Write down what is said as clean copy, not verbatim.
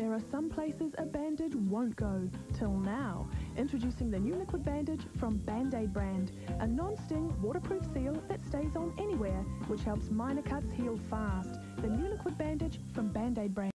There are some places a bandage won't go, till now. Introducing the new liquid bandage from Band-Aid brand, a non-sting, waterproof seal that stays on anywhere, which helps minor cuts heal fast. The new liquid bandage from Band-Aid brand.